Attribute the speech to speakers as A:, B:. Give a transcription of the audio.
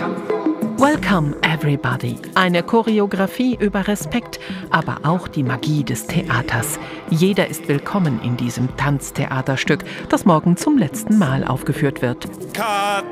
A: Welcome everybody. Eine Choreografie über Respekt, aber auch die Magie des Theaters. Jeder ist willkommen in diesem Tanztheaterstück, das morgen zum letzten Mal aufgeführt wird.
B: Cut!